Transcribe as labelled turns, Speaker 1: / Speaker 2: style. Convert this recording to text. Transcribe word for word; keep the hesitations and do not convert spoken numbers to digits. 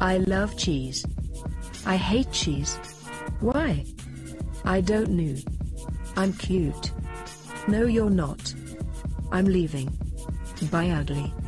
Speaker 1: I love cheese. I hate cheese. Why? I don't know. I'm cute. No, you're not. I'm leaving. Bye, ugly.